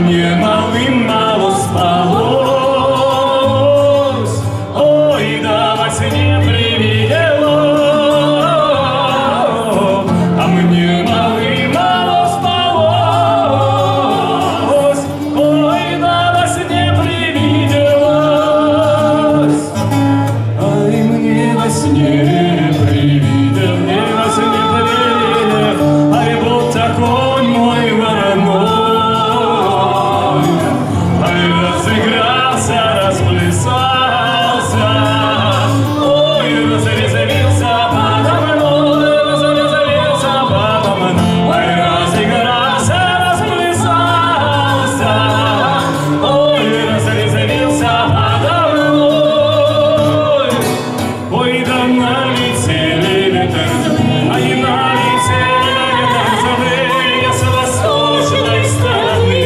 мне малым мало спалось, ой, да во сне привиделось, а мне малым мало спалось, ой, да во сне привиделось, ай, мне во сне привиделось, мне во сне привиделось, ай, вот такой мой вороной, ай, разыгрался, расплясался, ой, разрезвился подо мной, разрезвился подо мной, ай, разыгрался, расплясался, ой, разрезвился подо мной, ой, да налетели ветры, ай, налетели ветры, я с восточной стороны,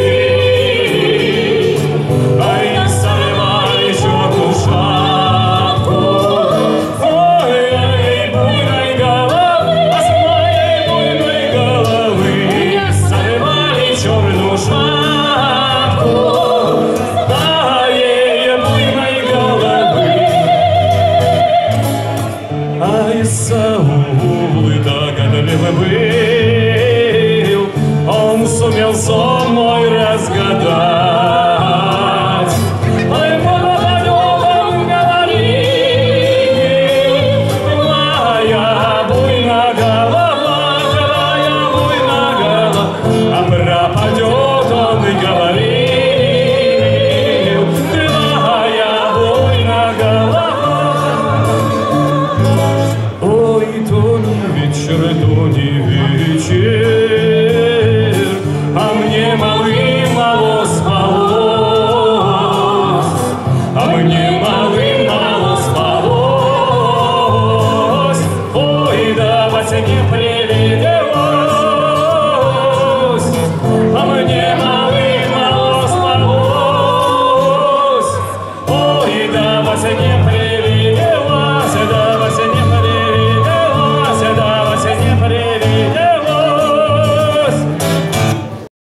ай, сорвали черную шапку, ой, буйной головы, с моей буйной головы, сорвали черную шапку, ай, буйной головы. Ай, Саул догадливый был, он сумел сон мой разгадать. Ай, по-новому говорил, моя буйная голова, а пропадет он и говорил, моя буйная голова. Ой, то не вечер, то не